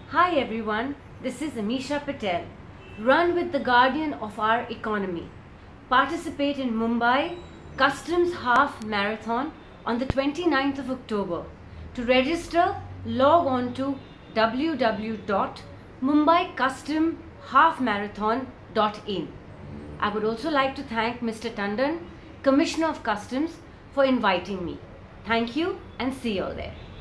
Hi everyone, this is Ameesha Patel. Run with the guardian of our economy. Participate in Mumbai Customs Half Marathon on the 29th of October. To register, log on to www.mumbaicustomhalfmarathon.in. I would also like to thank Mr. Tandon, Commissioner of Customs, for inviting me. Thank you and see you all there.